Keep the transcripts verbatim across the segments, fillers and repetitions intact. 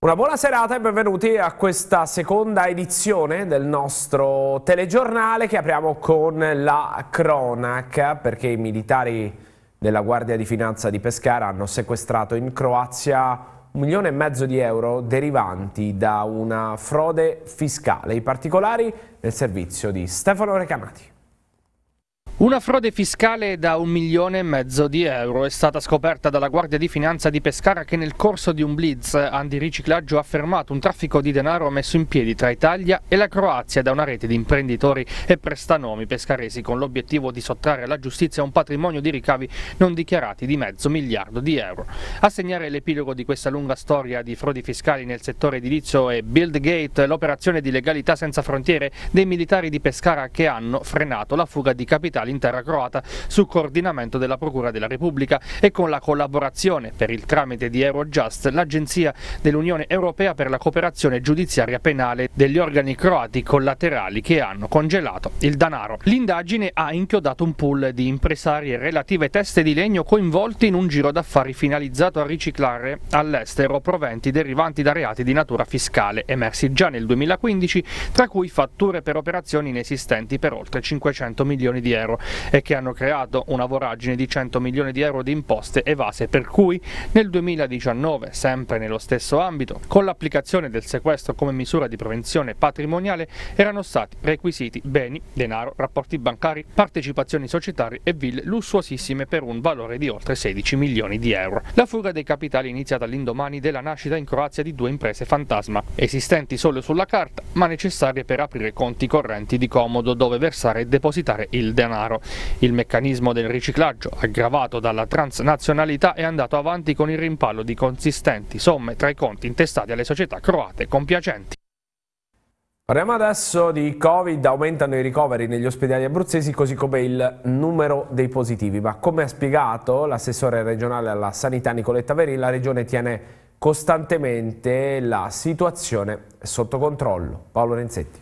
Una buona serata e benvenuti a questa seconda edizione del nostro telegiornale che apriamo con la cronaca, perché i militari della Guardia di Finanza di Pescara hanno sequestrato in Croazia un milione e mezzo di euro derivanti da una frode fiscale. I particolari nel servizio di Stefano Recanati. Una frode fiscale da un milione e mezzo di euro è stata scoperta dalla Guardia di Finanza di Pescara, che nel corso di un blitz antiriciclaggio ha fermato un traffico di denaro messo in piedi tra Italia e la Croazia da una rete di imprenditori e prestanomi pescaresi, con l'obiettivo di sottrarre alla giustizia un patrimonio di ricavi non dichiarati di mezzo miliardo di euro. A segnare l'epilogo di questa lunga storia di frodi fiscali nel settore edilizio è Buildgate, l'operazione di legalità senza frontiere dei militari di Pescara che hanno frenato la fuga di capitali in terra croata su coordinamento della Procura della Repubblica e con la collaborazione, per il tramite di Eurojust, l'Agenzia dell'Unione Europea per la cooperazione giudiziaria penale, degli organi croati collaterali che hanno congelato il denaro. L'indagine ha inchiodato un pool di impresari e relative teste di legno coinvolti in un giro d'affari finalizzato a riciclare all'estero proventi derivanti da reati di natura fiscale emersi già nel duemilaquindici, tra cui fatture per operazioni inesistenti per oltre cinquecento milioni di euro e che hanno creato una voragine di cento milioni di euro di imposte evase, per cui nel duemiladiciannove, sempre nello stesso ambito, con l'applicazione del sequestro come misura di prevenzione patrimoniale, erano stati requisiti beni, denaro, rapporti bancari, partecipazioni societarie e ville lussuosissime per un valore di oltre sedici milioni di euro. La fuga dei capitali è iniziata all'indomani della nascita in Croazia di due imprese fantasma, esistenti solo sulla carta ma necessarie per aprire conti correnti di comodo dove versare e depositare il denaro. Il meccanismo del riciclaggio, aggravato dalla transnazionalità, è andato avanti con il rimpallo di consistenti somme tra i conti intestati alle società croate compiacenti. Parliamo adesso di Covid. Aumentano i ricoveri negli ospedali abruzzesi, così come il numero dei positivi. Ma come ha spiegato l'assessore regionale alla sanità Nicoletta Verì, la regione tiene costantemente la situazione sotto controllo. Paolo Renzetti.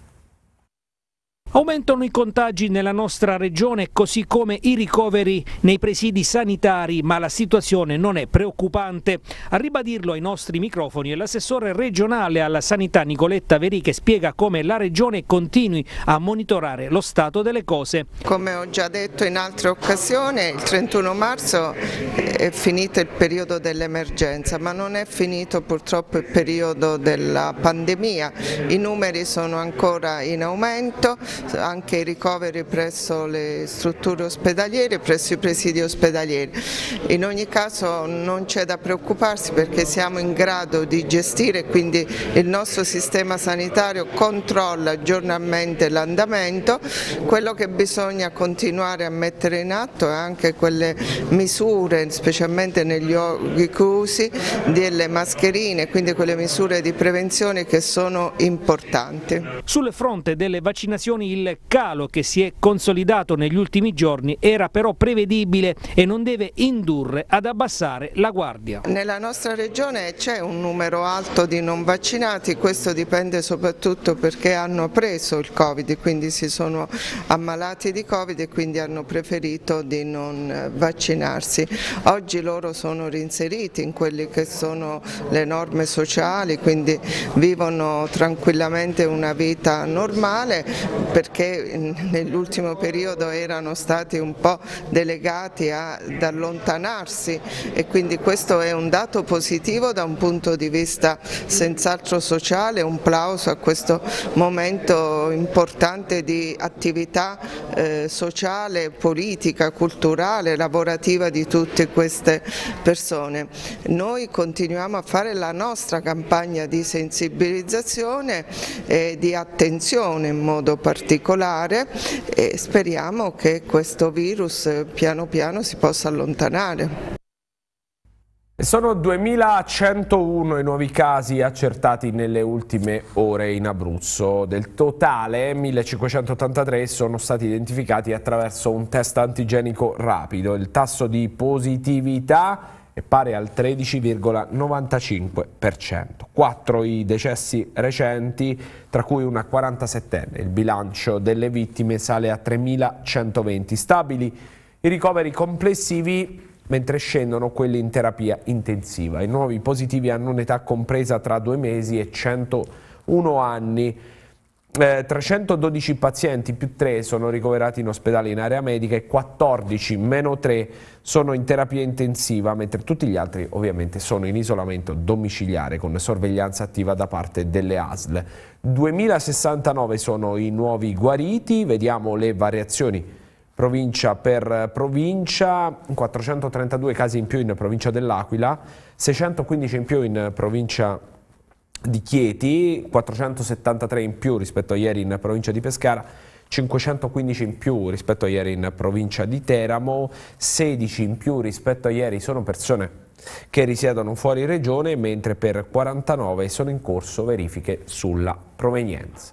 Aumentano i contagi nella nostra regione, così come i ricoveri nei presidi sanitari, ma la situazione non è preoccupante. A ribadirlo ai nostri microfoni è l'assessore regionale alla sanità Nicoletta Verì, che spiega come la regione continui a monitorare lo stato delle cose. Come ho già detto in altre occasioni, il trentuno marzo è finito il periodo dell'emergenza, ma non è finito purtroppo il periodo della pandemia. I numeri sono ancora in aumento, anche i ricoveri presso le strutture ospedaliere, presso i presidi ospedalieri. In ogni caso non c'è da preoccuparsi, perché siamo in grado di gestire, quindi il nostro sistema sanitario controlla giornalmente l'andamento. Quello che bisogna continuare a mettere in atto è anche quelle misure, specialmente negli luoghi chiusi, delle mascherine, quindi quelle misure di prevenzione che sono importanti. Sul fronte delle vaccinazioni il calo che si è consolidato negli ultimi giorni era però prevedibile e non deve indurre ad abbassare la guardia. Nella nostra regione c'è un numero alto di non vaccinati, questo dipende soprattutto perché hanno preso il Covid, quindi si sono ammalati di Covid e quindi hanno preferito di non vaccinarsi. Oggi loro sono reinseriti in quelle che sono le norme sociali, quindi vivono tranquillamente una vita normale, perché nell'ultimo periodo erano stati un po' delegati ad allontanarsi, e quindi questo è un dato positivo da un punto di vista senz'altro sociale. Un plauso a questo momento importante di attività eh, sociale, politica, culturale, lavorativa di tutte queste persone. Noi continuiamo a fare la nostra campagna di sensibilizzazione e di attenzione in modo particolare, e speriamo che questo virus piano piano si possa allontanare. Sono duemilacentouno i nuovi casi accertati nelle ultime ore in Abruzzo. Del totale, millecinquecentottantatré sono stati identificati attraverso un test antigenico rapido. Il tasso di positività è pari al tredici virgola novantacinque per cento. Quattro i decessi recenti, tra cui una quarantasettenne. Il bilancio delle vittime sale a tremilacentoventi. Stabili i ricoveri complessivi mentre scendono quelli in terapia intensiva. I nuovi positivi hanno un'età compresa tra due mesi e centouno anni. Eh, trecentododici pazienti più tre sono ricoverati in ospedale in area medica e quattordici meno tre sono in terapia intensiva, mentre tutti gli altri ovviamente sono in isolamento domiciliare con sorveglianza attiva da parte delle A S L. duemilasessantanove sono i nuovi guariti, vediamo le variazioni provincia per provincia: quattrocentotrentadue casi in più in provincia dell'Aquila, seicentoquindici in più in provincia di Chieti, quattrocentosettantatré in più rispetto a ieri in provincia di Pescara, cinquecentoquindici in più rispetto a ieri in provincia di Teramo, sedici in più rispetto a ieri sono persone che risiedono fuori regione, mentre per quarantanove sono in corso verifiche sulla provenienza.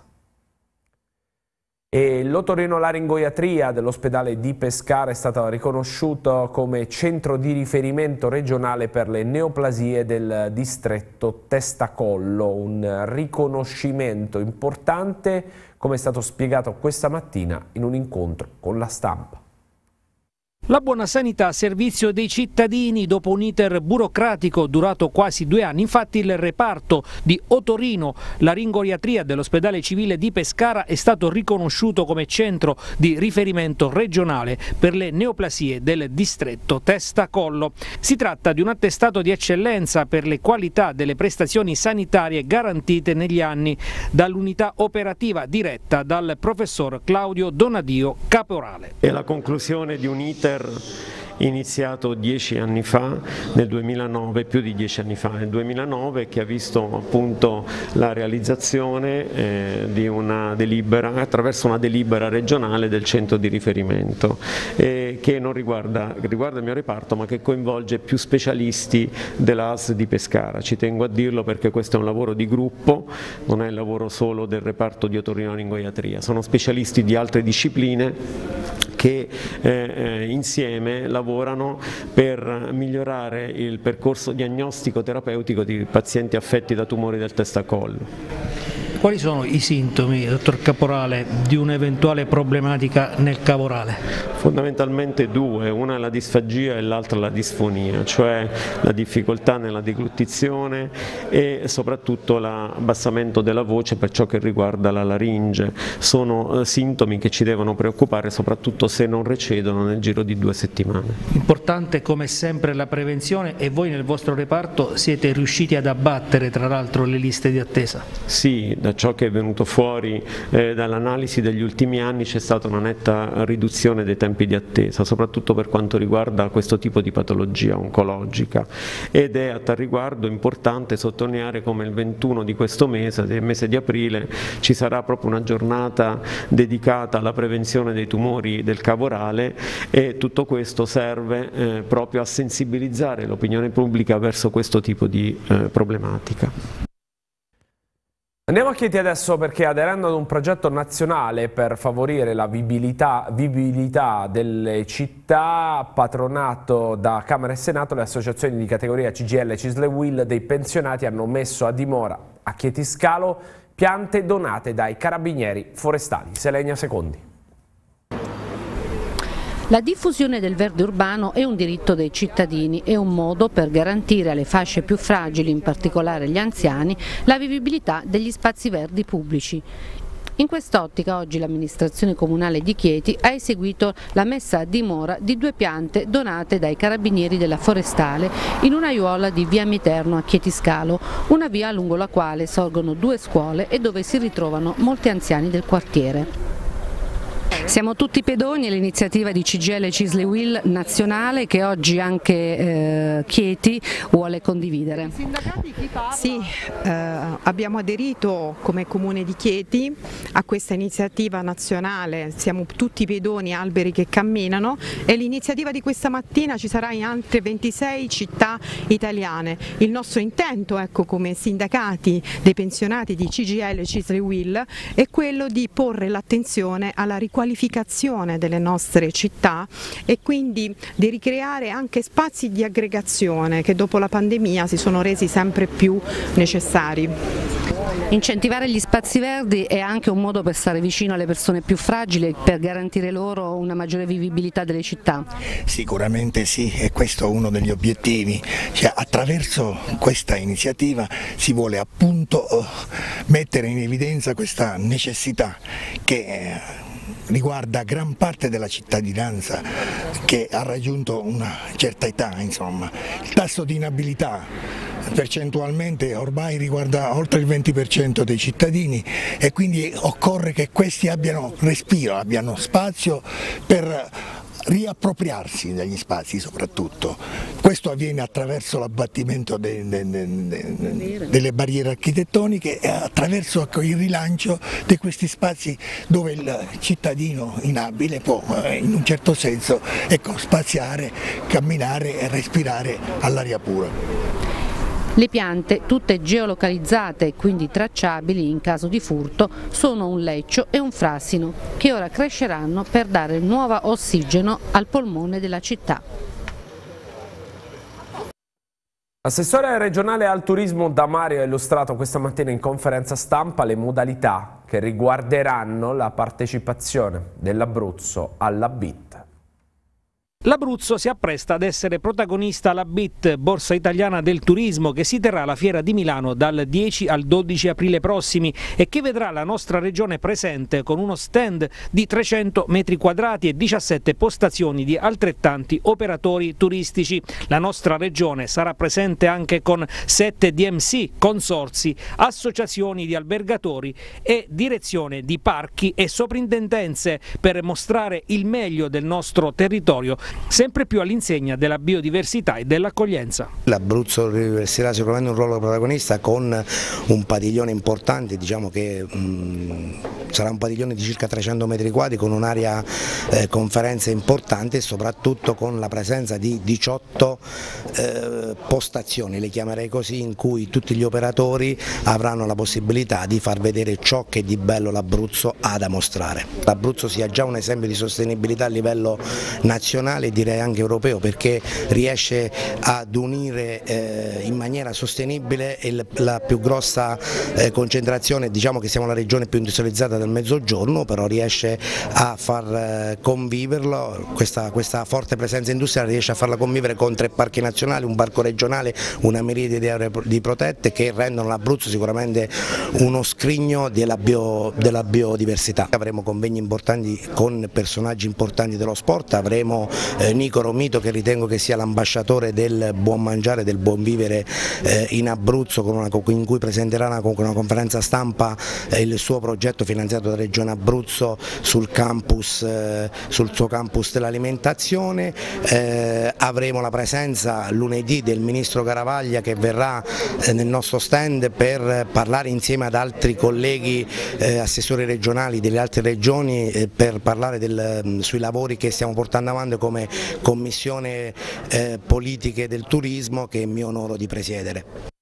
E l'otorinolaringoiatria dell'ospedale di Pescara è stata riconosciuta come centro di riferimento regionale per le neoplasie del distretto testa-collo, un riconoscimento importante, come è stato spiegato questa mattina in un incontro con la stampa. La buona sanità a servizio dei cittadini. Dopo un iter burocratico durato quasi due anni, infatti il reparto di otorinolaringoiatria dell'ospedale civile di Pescara è stato riconosciuto come centro di riferimento regionale per le neoplasie del distretto testa-collo. Si tratta di un attestato di eccellenza per le qualità delle prestazioni sanitarie garantite negli anni dall'unità operativa diretta dal professor Claudio Donadio Caporale. È la conclusione di un iter iniziato dieci anni fa, nel duemilanove, più di dieci anni fa, nel duemilanove, che ha visto appunto la realizzazione eh, di una delibera, attraverso una delibera regionale del centro di riferimento, eh, che non riguarda, riguarda il mio reparto, ma che coinvolge più specialisti dell'A S L di Pescara. Ci tengo a dirlo perché questo è un lavoro di gruppo, non è il lavoro solo del reparto di otorinolaringoiatria, sono specialisti di altre discipline che eh, insieme lavorano per migliorare il percorso diagnostico terapeutico di pazienti affetti da tumori del testa-collo. Quali sono i sintomi, dottor Caporale, di un'eventuale problematica nel cavorale? Fondamentalmente due, una è la disfagia e l'altra la disfonia, cioè la difficoltà nella deglutizione e soprattutto l'abbassamento della voce per ciò che riguarda la laringe. Sono eh, sintomi che ci devono preoccupare soprattutto se non recedono nel giro di due settimane. Importante come sempre la prevenzione, e voi nel vostro reparto siete riusciti ad abbattere tra l'altro le liste di attesa? Sì, da ciò che è venuto fuori eh, dall'analisi degli ultimi anni c'è stata una netta riduzione dei tempi di attesa, soprattutto per quanto riguarda questo tipo di patologia oncologica, ed è a tal riguardo importante sottolineare come il ventuno di questo mese, del mese di aprile, ci sarà proprio una giornata dedicata alla prevenzione dei tumori del cavorale, e tutto questo serve eh, proprio a sensibilizzare l'opinione pubblica verso questo tipo di eh, problematica. Andiamo a Chieti adesso, perché aderendo ad un progetto nazionale per favorire la vivibilità, vivibilità delle città, patronato da Camera e Senato, le associazioni di categoria C G I L, C I S L e U I L dei pensionati hanno messo a dimora a Chieti Scalo piante donate dai carabinieri forestali. Selenia Secondi. La diffusione del verde urbano è un diritto dei cittadini, è un modo per garantire alle fasce più fragili, in particolare gli anziani, la vivibilità degli spazi verdi pubblici. In quest'ottica oggi l'amministrazione comunale di Chieti ha eseguito la messa a dimora di due piante donate dai carabinieri della Forestale in una aiuola di via Miterno a Chieti Scalo, una via lungo la quale sorgono due scuole e dove si ritrovano molti anziani del quartiere. Siamo tutti pedoni all'iniziativa di C G I L, C I S L e U I L nazionale, che oggi anche eh, Chieti vuole condividere. Sì, eh, abbiamo aderito come Comune di Chieti a questa iniziativa nazionale, siamo tutti pedoni, alberi che camminano, e l'iniziativa di questa mattina ci sarà in altre ventisei città italiane. Il nostro intento, ecco, come sindacati dei pensionati di C G I L, C I S L e U I L è quello di porre l'attenzione alla riqualificazione delle nostre città e quindi di ricreare anche spazi di aggregazione che dopo la pandemia si sono resi sempre più necessari. Incentivare gli spazi verdi è anche un modo per stare vicino alle persone più fragili e per garantire loro una maggiore vivibilità delle città? Sicuramente sì, e questo è uno degli obiettivi, cioè, attraverso questa iniziativa si vuole appunto mettere in evidenza questa necessità che riguarda gran parte della cittadinanza che ha raggiunto una certa età, insomma. Il tasso di inabilità percentualmente ormai riguarda oltre il venti per cento dei cittadini e quindi occorre che questi abbiano respiro, abbiano spazio per riappropriarsi degli spazi soprattutto. Questo avviene attraverso l'abbattimento de, de, de, de, delle barriere architettoniche e attraverso il rilancio di questi spazi dove il cittadino inabile può in un certo senso ecco, spaziare, camminare e respirare all'aria pura. Le piante, tutte geolocalizzate e quindi tracciabili in caso di furto, sono un leccio e un frassino, che ora cresceranno per dare nuovo ossigeno al polmone della città. L'assessore regionale al turismo Damario ha illustrato questa mattina in conferenza stampa le modalità che riguarderanno la partecipazione dell'Abruzzo alla B I T. L'Abruzzo si appresta ad essere protagonista alla B I T, Borsa Italiana del Turismo, che si terrà alla Fiera di Milano dal dieci al dodici aprile prossimi e che vedrà la nostra regione presente con uno stand di trecento metri quadrati e diciassette postazioni di altrettanti operatori turistici. La nostra regione sarà presente anche con sette D M C, consorzi, associazioni di albergatori e direzione di parchi e soprintendenze per mostrare il meglio del nostro territorio, sempre più all'insegna della biodiversità e dell'accoglienza. L'Abruzzo riverserà sicuramente un ruolo protagonista con un padiglione importante, diciamo che mh, sarà un padiglione di circa trecento metri quadri con un'area eh, conferenze importante e soprattutto con la presenza di diciotto eh, postazioni, le chiamerei così, in cui tutti gli operatori avranno la possibilità di far vedere ciò che di bello l'Abruzzo ha da mostrare. L'Abruzzo sia già un esempio di sostenibilità a livello nazionale, direi anche europeo, perché riesce ad unire eh, in maniera sostenibile il, la più grossa eh, concentrazione, diciamo che siamo la regione più industrializzata del Mezzogiorno, però riesce a far eh, conviverlo, questa, questa forte presenza industriale riesce a farla convivere con tre parchi nazionali, un parco regionale, una miriade di aree di protette che rendono l'Abruzzo sicuramente uno scrigno della, bio, della biodiversità. Avremo convegni importanti con personaggi importanti dello sport, avremo Eh, Nico Romito, che ritengo che sia l'ambasciatore del buon mangiare, del buon vivere eh, in Abruzzo, con una, in cui presenterà una, una conferenza stampa eh, il suo progetto finanziato dalla Regione Abruzzo sul campus, eh, sul suo campus dell'alimentazione. Eh, avremo la presenza lunedì del Ministro Garavaglia, che verrà eh, nel nostro stand per parlare insieme ad altri colleghi eh, assessori regionali delle altre regioni eh, per parlare del, sui lavori che stiamo portando avanti come Commissione eh, Politiche del Turismo, che mi onoro di presiedere.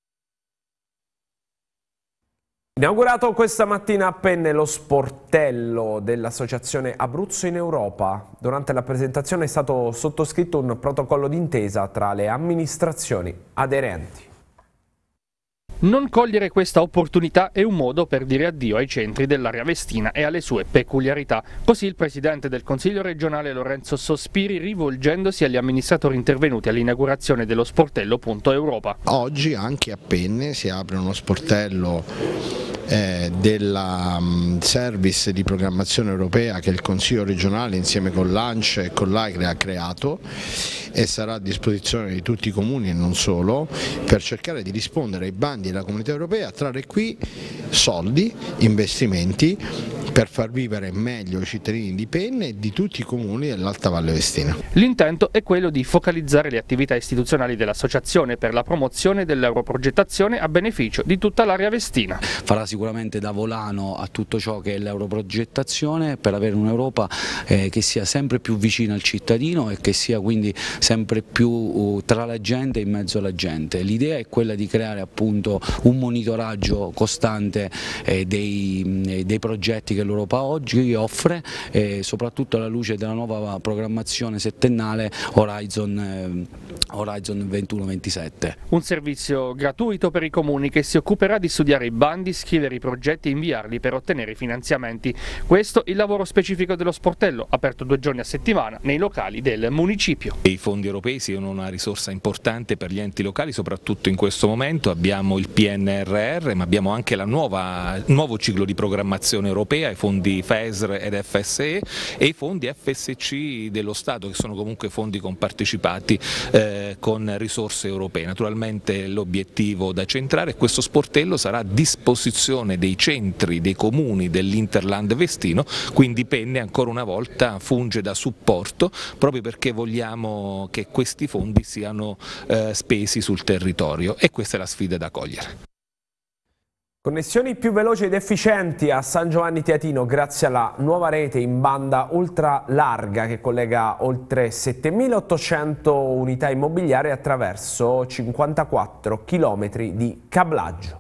Inaugurato questa mattina a Penne lo sportello dell'Associazione Abruzzo in Europa. Durante la presentazione è stato sottoscritto un protocollo d'intesa tra le amministrazioni aderenti. Non cogliere questa opportunità è un modo per dire addio ai centri dell'area vestina e alle sue peculiarità. Così il presidente del Consiglio regionale Lorenzo Sospiri, rivolgendosi agli amministratori intervenuti all'inaugurazione dello sportello Punto Europa. Oggi anche a Penne si apre uno sportello eh, della um, Service di Programmazione Europea che il Consiglio regionale insieme con l'ANCE e con l'AICRE ha creato e sarà a disposizione di tutti i comuni e non solo, per cercare di rispondere ai bandi della Comunità Europea, trarre qui soldi, investimenti per far vivere meglio i cittadini di Penne e di tutti i comuni dell'Alta Valle Vestina. L'intento è quello di focalizzare le attività istituzionali dell'associazione per la promozione dell'europrogettazione a beneficio di tutta l'area vestina. Farà sicuramente da volano a tutto ciò che è l'europrogettazione per avere un'Europa eh, che sia sempre più vicina al cittadino e che sia quindi sempre più uh, tra la gente e in mezzo alla gente. L'idea è quella di creare appunto un monitoraggio costante eh, dei, dei progetti che l'Europa oggi offre, e soprattutto alla luce della nuova programmazione settennale Horizon, eh, Horizon ventuno ventisette. Un servizio gratuito per i comuni che si occuperà di studiare i bandi, scrivere i progetti e inviarli per ottenere i finanziamenti. Questo il lavoro specifico dello sportello, aperto due giorni a settimana nei locali del municipio. I fondi europei sono una risorsa importante per gli enti locali, soprattutto in questo momento. Abbiamo il P N R R, ma abbiamo anche la nuova, il nuovo ciclo di programmazione europea, i fondi F E S R ed F S E e i fondi F S C dello Stato, che sono comunque fondi compartecipati eh, con risorse europee. Naturalmente l'obiettivo da centrare è questo sportello sarà a disposizione dei centri, dei comuni dell'Interland Vestino, quindi Penne ancora una volta funge da supporto proprio perché vogliamo che questi fondi siano eh, spesi sul territorio, e questa è la sfida da cogliere. Connessioni più veloci ed efficienti a San Giovanni Teatino grazie alla nuova rete in banda ultra larga che collega oltre settemilaottocento unità immobiliari attraverso cinquantaquattro chilometri di cablaggio.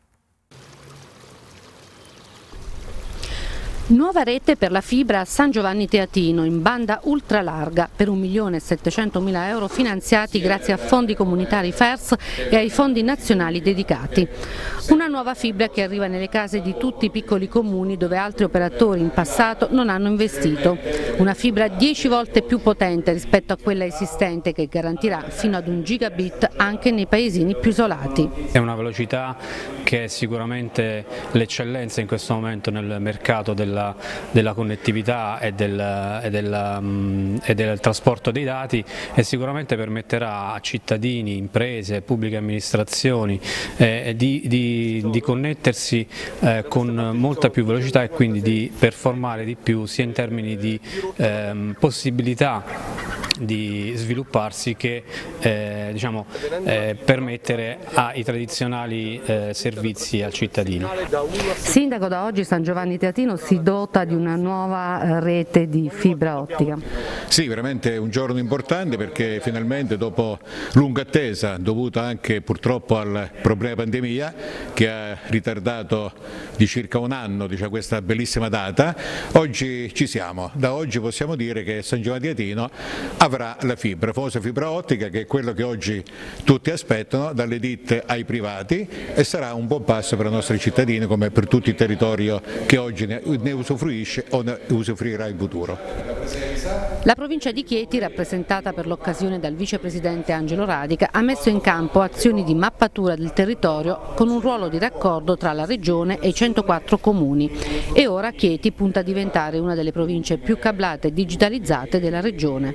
Nuova rete per la fibra a San Giovanni Teatino in banda ultralarga per un milione e settecentomila euro finanziati grazie a fondi comunitari F E R S e ai fondi nazionali dedicati. Una nuova fibra che arriva nelle case di tutti i piccoli comuni dove altri operatori in passato non hanno investito. Una fibra dieci volte più potente rispetto a quella esistente che garantirà fino ad un gigabit anche nei paesini più isolati. È una velocità che è sicuramente l'eccellenza in questo momento nel mercato del Della, della connettività e del, e, del, um, e del trasporto dei dati, e sicuramente permetterà a cittadini, imprese, pubbliche amministrazioni eh, di, di, di connettersi eh, con molta più velocità e quindi di performare di più sia in termini di eh, possibilità di svilupparsi che eh, diciamo, eh, permettere ai tradizionali eh, servizi al cittadino. Sindaco, da oggi San Giovanni Teatino si dota di una nuova rete di fibra ottica. Sì, veramente un giorno importante perché finalmente dopo lunga attesa dovuta anche purtroppo al problema pandemia che ha ritardato di circa un anno diciamo, questa bellissima data, oggi ci siamo. Da oggi possiamo dire che San Giovanni Teatino avrà la fibra, famosa fibra ottica, che è quello che oggi tutti aspettano, dalle ditte ai privati, e sarà un buon passo per i nostri cittadini come per tutto il territorio che oggi ne, ne usufruisce o ne usufruirà in futuro. La provincia di Chieti, rappresentata per l'occasione dal vicepresidente Angelo Radica, ha messo in campo azioni di mappatura del territorio con un ruolo di raccordo tra la regione e i centoquattro comuni, e ora Chieti punta a diventare una delle province più cablate e digitalizzate della regione.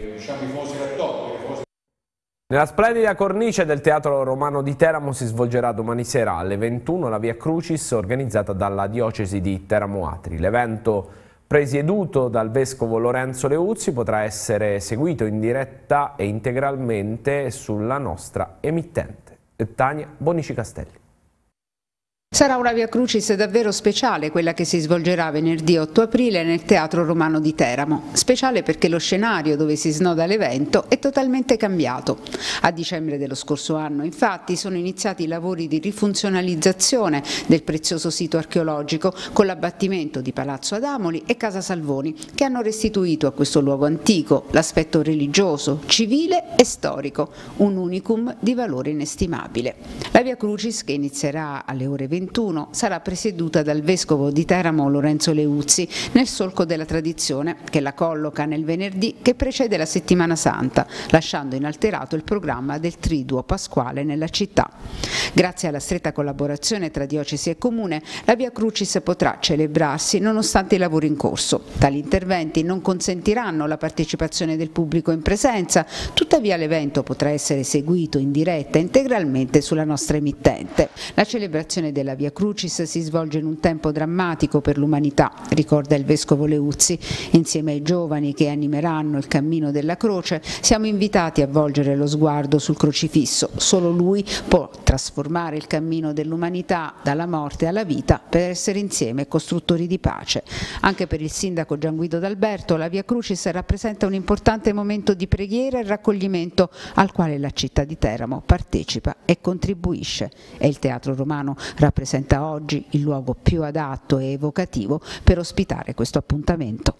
Nella splendida cornice del Teatro Romano di Teramo si svolgerà domani sera alle ventuno la Via Crucis organizzata dalla diocesi di Teramo Atri. L'evento, presieduto dal vescovo Lorenzo Leuzzi, potrà essere seguito in diretta e integralmente sulla nostra emittente. Tania Bonici Castelli. Sarà una Via Crucis davvero speciale quella che si svolgerà venerdì otto aprile nel Teatro Romano di Teramo. Speciale perché lo scenario dove si snoda l'evento è totalmente cambiato. A dicembre dello scorso anno, infatti, sono iniziati i lavori di rifunzionalizzazione del prezioso sito archeologico con l'abbattimento di Palazzo Adamoli e Casa Salvoni, che hanno restituito a questo luogo antico l'aspetto religioso, civile e storico, un unicum di valore inestimabile. La Via Crucis, che inizierà alle ore ventuno, sarà presieduta dal vescovo di Teramo Lorenzo Leuzzi nel solco della tradizione che la colloca nel venerdì che precede la Settimana Santa, lasciando inalterato il programma del Triduo Pasquale nella città. Grazie alla stretta collaborazione tra diocesi e comune, la Via Crucis potrà celebrarsi nonostante i lavori in corso. Tali interventi non consentiranno la partecipazione del pubblico in presenza, tuttavia l'evento potrà essere seguito in diretta integralmente sulla nostra emittente. La celebrazione della Via Crucis si svolge in un tempo drammatico per l'umanità, ricorda il vescovo Leuzzi. Insieme ai giovani che animeranno il cammino della croce, siamo invitati a volgere lo sguardo sul crocifisso. Solo lui può trasformare il cammino dell'umanità dalla morte alla vita per essere insieme costruttori di pace. Anche per il sindaco Gian Guido D'Alberto la Via Crucis rappresenta un importante momento di preghiera e raccoglimento al quale la città di Teramo partecipa e contribuisce. E il Teatro Romano rappresenta rappresenta oggi il luogo più adatto e evocativo per ospitare questo appuntamento.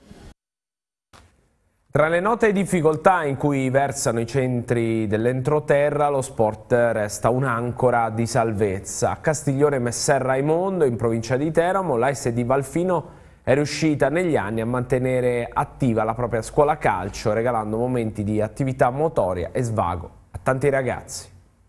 Tra le note difficoltà in cui versano i centri dell'entroterra, lo sport resta un'ancora di salvezza. A Castiglione Messer Raimondo, in provincia di Teramo, l'A S D Valfino è riuscita negli anni a mantenere attiva la propria scuola calcio, regalando momenti di attività motoria e svago a tanti ragazzi.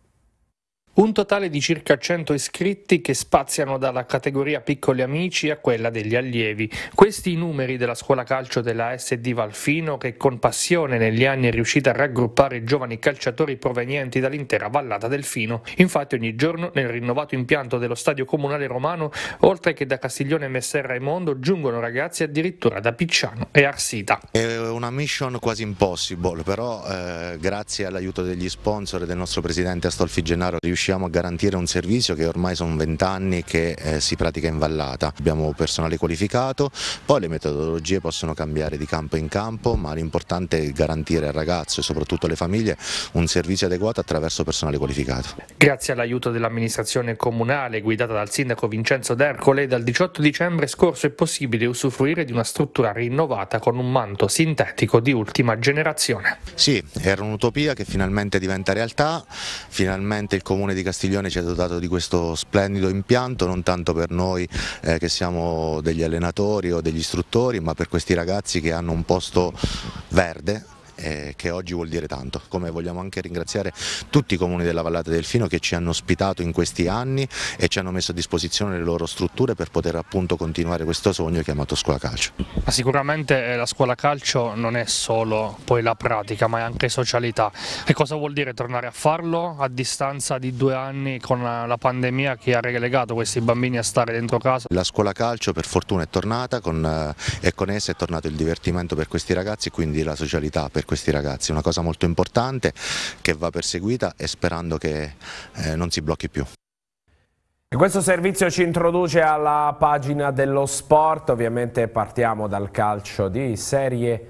Un totale di circa cento iscritti che spaziano dalla categoria piccoli amici a quella degli allievi. Questi i numeri della scuola calcio della A S D Valfino, che con passione negli anni è riuscita a raggruppare giovani calciatori provenienti dall'intera vallata del Fino. Infatti ogni giorno nel rinnovato impianto dello stadio comunale romano, oltre che da Castiglione Messer Raimondo, giungono ragazzi addirittura da Picciano e Arsita. È una mission quasi impossible, però eh, grazie all'aiuto degli sponsor e del nostro presidente Astolfi Gennaro riusciamo riusciamo a garantire un servizio che ormai sono vent'anni che eh, si pratica in vallata. Abbiamo personale qualificato, poi le metodologie possono cambiare di campo in campo, ma l'importante è garantire al ragazzo e soprattutto alle famiglie un servizio adeguato attraverso personale qualificato. Grazie all'aiuto dell'amministrazione comunale guidata dal sindaco Vincenzo D'Ercole, dal diciotto dicembre scorso è possibile usufruire di una struttura rinnovata con un manto sintetico di ultima generazione. Sì, era un'utopia che finalmente diventa realtà, finalmente il comune di Castiglione ci ha dotato di questo splendido impianto, non tanto per noi eh, che siamo degli allenatori o degli istruttori, ma per questi ragazzi che hanno un posto verde, eh, che oggi vuol dire tanto. Come vogliamo anche ringraziare tutti i comuni della Vallata del Fino che ci hanno ospitato in questi anni e ci hanno messo a disposizione le loro strutture per poter appunto continuare questo sogno chiamato scuola calcio. Ma sicuramente la scuola calcio non è solo poi la pratica, ma è anche socialità. Che cosa vuol dire tornare a farlo a distanza di due anni con la pandemia che ha relegato questi bambini a stare dentro casa? La scuola calcio per fortuna è tornata con, eh, e con essa è tornato il divertimento per questi ragazzi, quindi la socialità per questi ragazzi, una cosa molto importante che va perseguita e sperando che eh, non si blocchi più. E questo servizio ci introduce alla pagina dello sport. Ovviamente partiamo dal calcio di Serie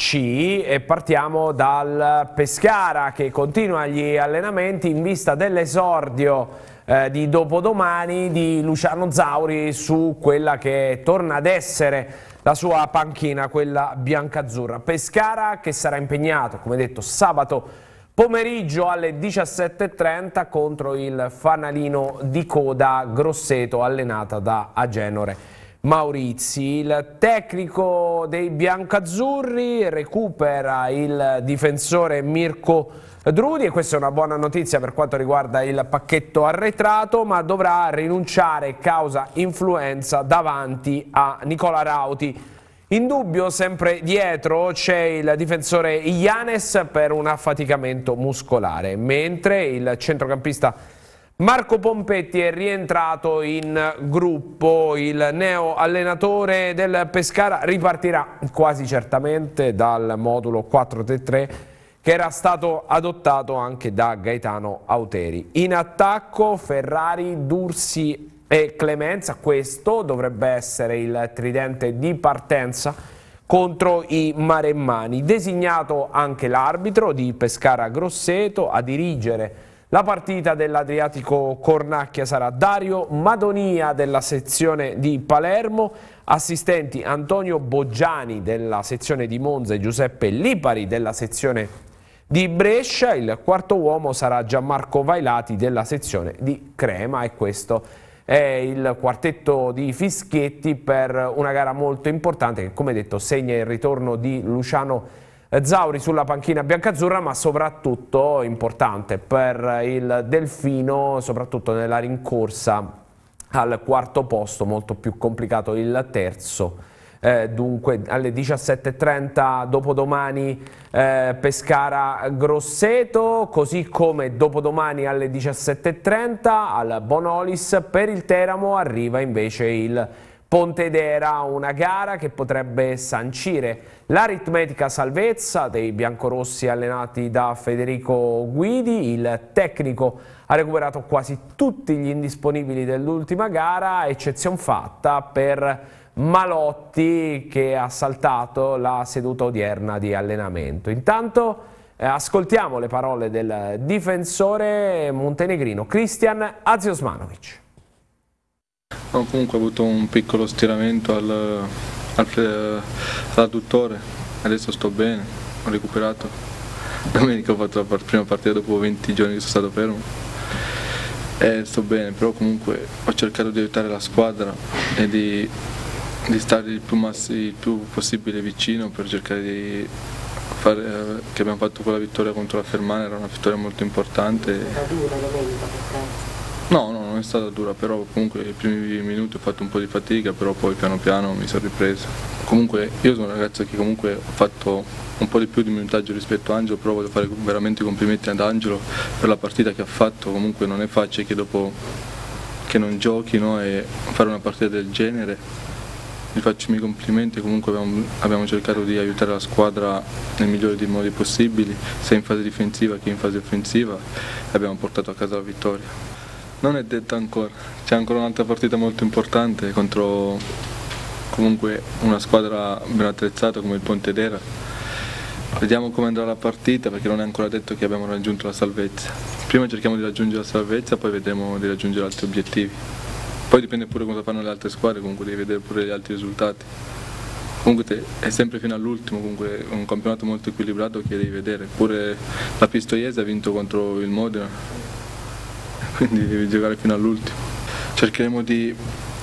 C e partiamo dal Pescara, che continua gli allenamenti in vista dell'esordio eh, di dopodomani di Luciano Zauri su quella che torna ad essere la sua panchina, quella biancazzurra. Pescara che sarà impegnato, come detto, sabato pomeriggio alle diciassette e trenta contro il fanalino di coda Grosseto, allenata da Agenore Maurizi. Il tecnico dei biancazzurri recupera il difensore Mirko Drudi e questa è una buona notizia per quanto riguarda il pacchetto arretrato, ma dovrà rinunciare causa influenza davanti a Nicola Rauti. In dubbio sempre dietro c'è il difensore Ianes per un affaticamento muscolare, mentre il centrocampista Marco Pompetti è rientrato in gruppo. Il neo allenatore del Pescara ripartirà quasi certamente dal modulo quattro tre tre che era stato adottato anche da Gaetano Auteri. In attacco Ferrari, Dursi e Clemenza, questo dovrebbe essere il tridente di partenza contro i maremmani. Designato anche l'arbitro di Pescara Grosseto. A dirigere la partita dell'Adriatico Cornacchia sarà Dario Madonia della sezione di Palermo, assistenti Antonio Boggiani della sezione di Monza e Giuseppe Lipari della sezione di Brescia. Il quarto uomo sarà Gianmarco Vailati della sezione di Crema e questo è il quartetto di Fischietti per una gara molto importante che, come detto, segna il ritorno di Luciano Zauri sulla panchina biancazzurra, ma soprattutto importante per il Delfino, soprattutto nella rincorsa al quarto posto, molto più complicato il terzo. Eh, dunque alle diciassette e trenta dopodomani eh, Pescara Grosseto, così come dopodomani alle diciassette e trenta al Bonolis. Per il Teramo arriva invece il Pontedera, una gara che potrebbe sancire l'aritmetica salvezza dei biancorossi allenati da Federico Guidi. Il tecnico ha recuperato quasi tutti gli indisponibili dell'ultima gara, eccezion fatta per Malotti che ha saltato la seduta odierna di allenamento. Intanto eh, ascoltiamo le parole del difensore montenegrino Christian Aziosmanovic. No, comunque ho avuto un piccolo stiramento al, al, all'adduttore, adesso sto bene, ho recuperato. Domenica ho fatto la prima partita dopo venti giorni che sono stato fermo e sto bene, però comunque ho cercato di aiutare la squadra e di, di stare il più, massi, il più possibile vicino per cercare di fare, eh, che abbiamo fatto quella vittoria contro la Fermana, era una vittoria molto importante. Era dura domenica per caso? No, no, non è stata dura, però comunque i primi minuti ho fatto un po' di fatica, però poi piano piano mi sono ripreso. Comunque io sono un ragazzo che comunque ho fatto un po' di più di minutaggio rispetto a Angelo, però voglio fare veramente i complimenti ad Angelo per la partita che ha fatto. Comunque non è facile che dopo che non giochi, no, e fare una partita del genere. Vi faccio i miei complimenti, comunque abbiamo, abbiamo cercato di aiutare la squadra nel migliore dei modi possibili, sia in fase difensiva che in fase offensiva, e abbiamo portato a casa la vittoria. Non è detta ancora, c'è ancora un'altra partita molto importante contro comunque una squadra ben attrezzata come il Pontedera. Vediamo come andrà la partita perché non è ancora detto che abbiamo raggiunto la salvezza. Prima cerchiamo di raggiungere la salvezza, poi vedremo di raggiungere altri obiettivi. Poi dipende pure cosa fanno le altre squadre, comunque devi vedere pure gli altri risultati. Comunque è sempre fino all'ultimo, comunque è un campionato molto equilibrato che devi vedere. Pure la Pistoiese ha vinto contro il Modena, quindi devi giocare fino all'ultimo. Cercheremo di,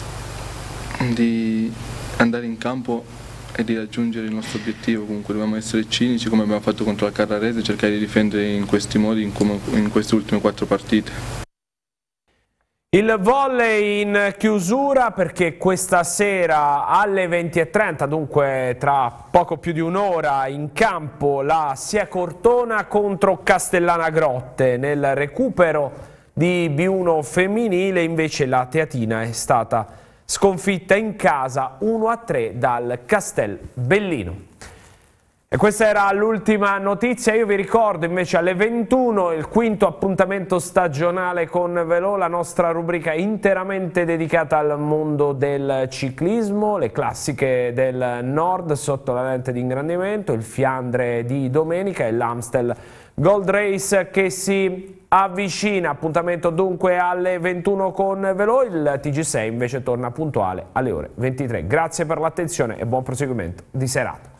di andare in campo e di raggiungere il nostro obiettivo, comunque dobbiamo essere cinici come abbiamo fatto contro la Carrarese e cercare di difendere in questi modi in, come, in queste ultime quattro partite. Il volley in chiusura perché questa sera alle venti e trenta, dunque tra poco più di un'ora, in campo la Sia Cortona contro Castellana Grotte. Nel recupero di B uno femminile invece la Teatina è stata sconfitta in casa uno a tre dal Castel Bellino. E questa era l'ultima notizia. Io vi ricordo invece alle ventuno il quinto appuntamento stagionale con Velò, la nostra rubrica interamente dedicata al mondo del ciclismo, le classiche del nord sotto la lente di ingrandimento, il Fiandre di domenica e l'Amstel Gold Race che si avvicina. Appuntamento dunque alle ventuno con Velò, il T G sei invece torna puntuale alle ore ventitré. Grazie per l'attenzione e buon proseguimento di serata.